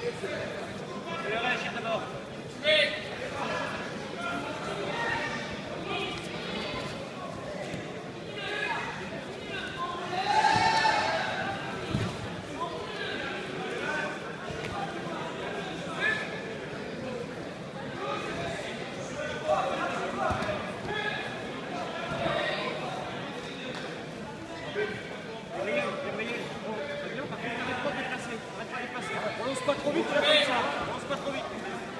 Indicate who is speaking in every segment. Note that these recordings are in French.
Speaker 1: Je vais réagir d'abord. On lance pas trop vite, là, comme ça. On lance pas trop vite.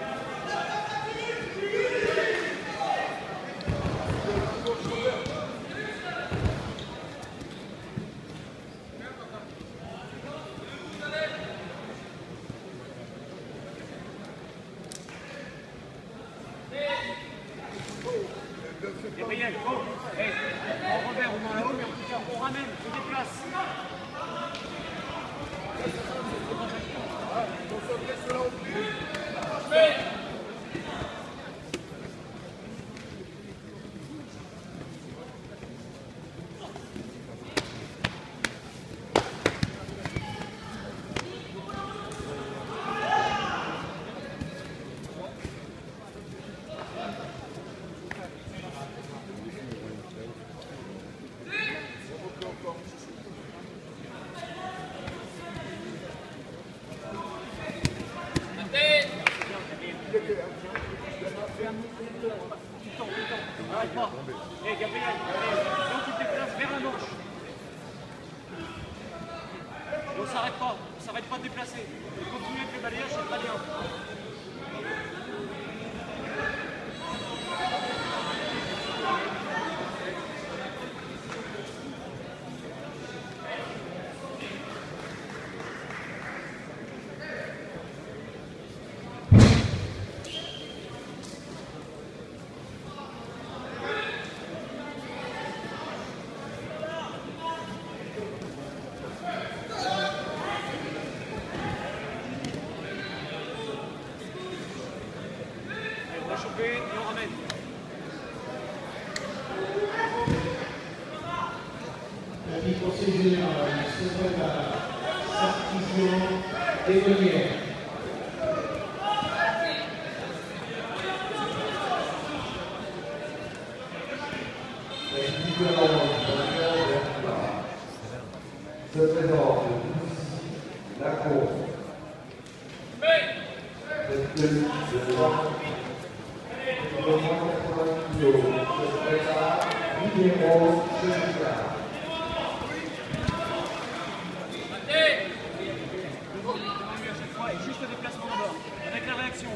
Speaker 1: Gabriel, go. Hey, on revers, on met en haut, mais en tout cas, on ramène, on déplace. Arrête pas. Hé Gabriel, donc tu te déplaces vers la manche. Et on s'arrête pas de déplacer. On continue avec le balayage, c'est très bien. Et on ramène.
Speaker 2: La vie procédure, se prépare. Partition démoniaire.
Speaker 3: Se présente la course. Cette tenue de droite. Numéro 24.
Speaker 1: Et juste le déplacement d'abord, avec la réaction.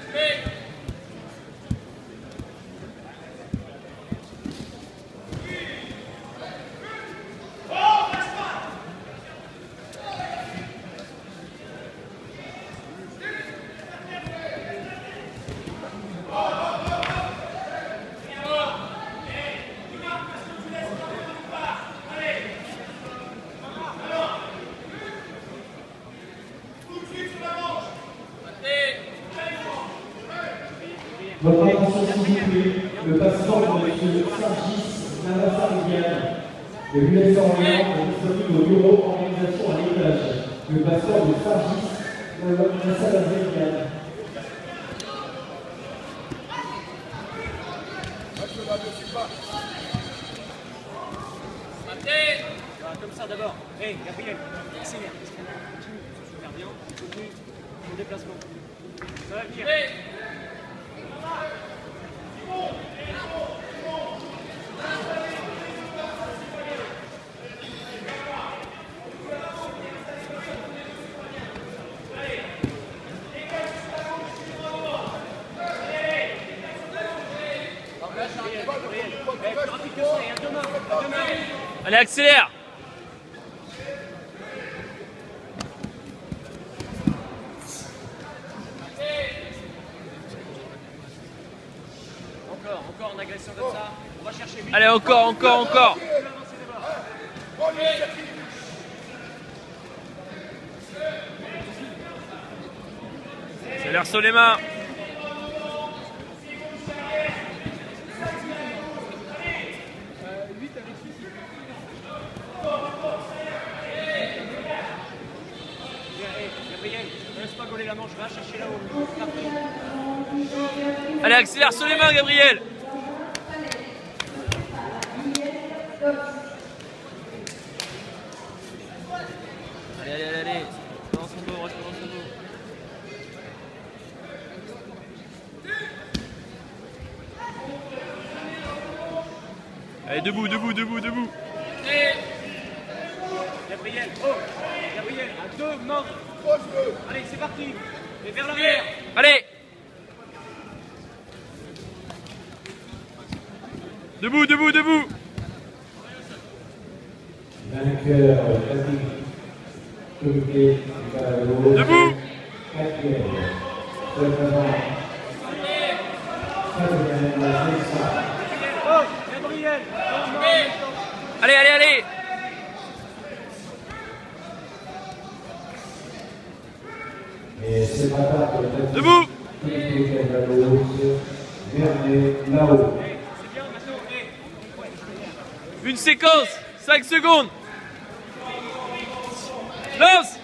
Speaker 2: Votre attention s'il vous plaît, le passeport de M. Sargis Navassarivian de l'US Orléans est disponible au bureau organisation à l'étage. Le passeport de Sargis Navassarivian.
Speaker 1: Comme ça d'abord. Hé Gabriel, accélère. Continue, super bien. Continue au déplacement. Ça va venir.
Speaker 4: Allez, accélère!
Speaker 1: Encore en agression comme ça. On va chercher vite.
Speaker 4: Allez, encore! Accélère sur les mains!
Speaker 1: Gabriel, ne laisse pas coller la manche, va chercher là-haut.
Speaker 4: Allez, accélère sur les mains, Gabriel. Allez. Dans son dos, reste dans son dos. Allez, debout.
Speaker 1: Gabriel, Gabriel, à 2 mains. Allez, c'est parti. Et vers l'arrière.
Speaker 4: Allez. Debout.
Speaker 2: Vainqueur, comité
Speaker 4: Debout.
Speaker 2: quatrième. Se présente.
Speaker 1: Gabriel,
Speaker 4: Allez.
Speaker 2: Et c'est pas tard que le
Speaker 4: Debout.
Speaker 2: comité Vernet là-haut.
Speaker 1: c'est bien, maintenant,
Speaker 4: Une séquence, 5 secondes. Lance.